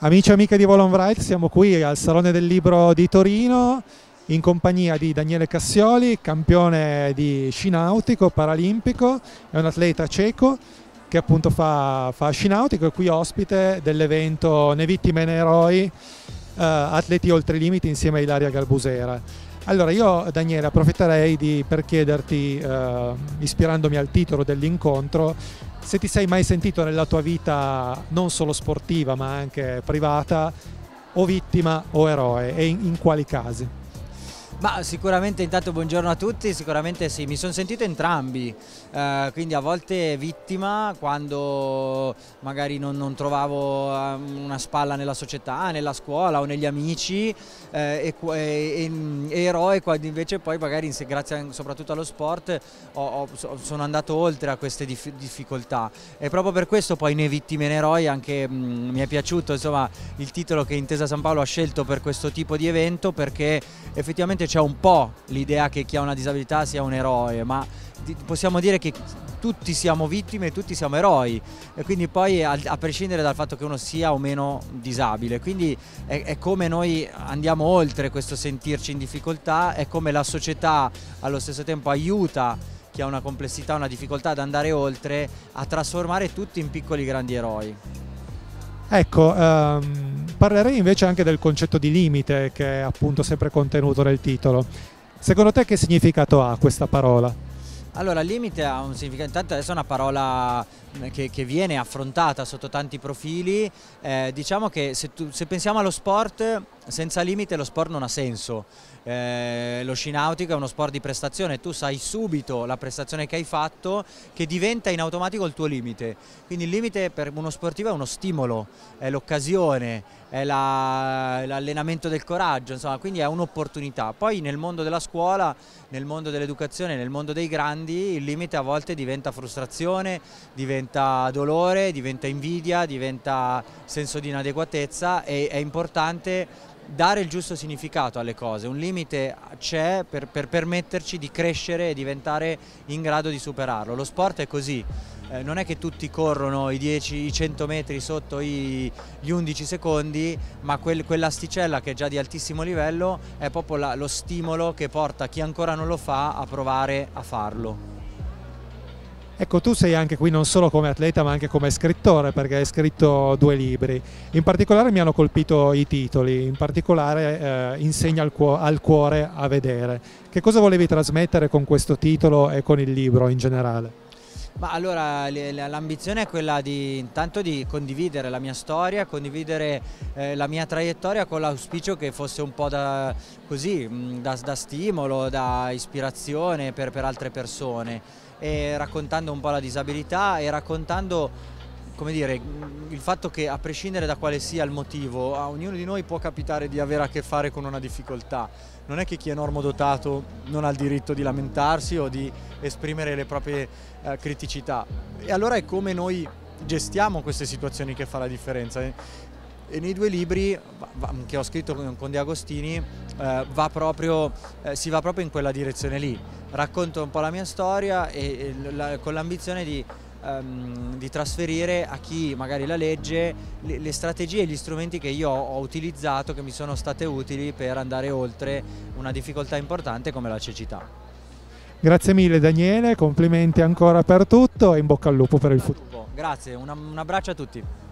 Amici e amiche di Volon Wright, siamo qui al Salone del Libro di Torino in compagnia di Daniele Cassioli, campione di sci nautico paralimpico, è un atleta ceco che appunto fa sci nautico, è qui ospite dell'evento Né vittime né eroi, atleti oltre i limiti insieme a Ilaria Galbusera. Allora io Daniele approfitterei per chiederti, ispirandomi al titolo dell'incontro, se ti sei mai sentito nella tua vita non solo sportiva ma anche privata o vittima o eroe e in quali casi? Ma sicuramente intanto buongiorno a tutti, sicuramente sì, mi sono sentito entrambi, quindi a volte vittima quando magari non trovavo una spalla nella società, nella scuola o negli amici, e eroe quando invece poi magari grazie soprattutto allo sport sono andato oltre a queste difficoltà, e proprio per questo poi Né vittime né eroi anche mi è piaciuto insomma il titolo che Intesa San Paolo ha scelto per questo tipo di evento, perché effettivamente c'è un po' l'idea che chi ha una disabilità sia un eroe, ma possiamo dire che tutti siamo vittime e tutti siamo eroi, e quindi poi a prescindere dal fatto che uno sia o meno disabile, quindi è come noi andiamo oltre questo sentirci in difficoltà, è come la società allo stesso tempo aiuta chi ha una complessità, una difficoltà ad andare oltre, a trasformare tutti in piccoli grandi eroi. Ecco, parlerei invece anche del concetto di limite che è appunto sempre contenuto nel titolo. Secondo te che significato ha questa parola? Allora, il limite ha un significato, intanto adesso è una parola che viene affrontata sotto tanti profili, diciamo che se pensiamo allo sport, senza limite lo sport non ha senso. Lo sci nautico è uno sport di prestazione, tu sai subito la prestazione che hai fatto che diventa in automatico il tuo limite, quindi il limite per uno sportivo è uno stimolo, è l'occasione, è l'allenamento del coraggio, insomma, quindi è un'opportunità. Poi nel mondo della scuola, nel mondo dell'educazione, nel mondo dei grandi, il limite a volte diventa frustrazione, diventa dolore, diventa invidia, diventa senso di inadeguatezza, e è importante dare il giusto significato alle cose. Un limite c'è per permetterci di crescere e diventare in grado di superarlo. Lo sport è così, non è che tutti corrono i 10, i 100 metri sotto gli 11 secondi, ma quell'asticella che è già di altissimo livello è proprio lo stimolo che porta chi ancora non lo fa a provare a farlo. Ecco, tu sei anche qui non solo come atleta ma anche come scrittore, perché hai scritto 2 libri. In particolare mi hanno colpito i titoli, in particolare Insegna al cuore a vedere. Che cosa volevi trasmettere con questo titolo e con il libro in generale? Ma allora l'ambizione è quella intanto di condividere la mia storia, condividere la mia traiettoria, con l'auspicio che fosse un po' da stimolo, da ispirazione per altre persone, e raccontando un po' la disabilità e raccontando, come dire, il fatto che a prescindere da quale sia il motivo, a ognuno di noi può capitare di avere a che fare con una difficoltà. Non è che chi è normodotato non ha il diritto di lamentarsi o di esprimere le proprie criticità, e allora è come noi gestiamo queste situazioni che fa la differenza. E nei 2 libri che ho scritto con De Agostini si va proprio in quella direzione lì. Racconto un po' la mia storia con l'ambizione di trasferire a chi magari la legge le strategie e gli strumenti che io ho utilizzato, che mi sono state utili per andare oltre una difficoltà importante come la cecità. Grazie mille Daniele, complimenti ancora per tutto e in bocca al lupo per il futuro. Grazie, un abbraccio a tutti.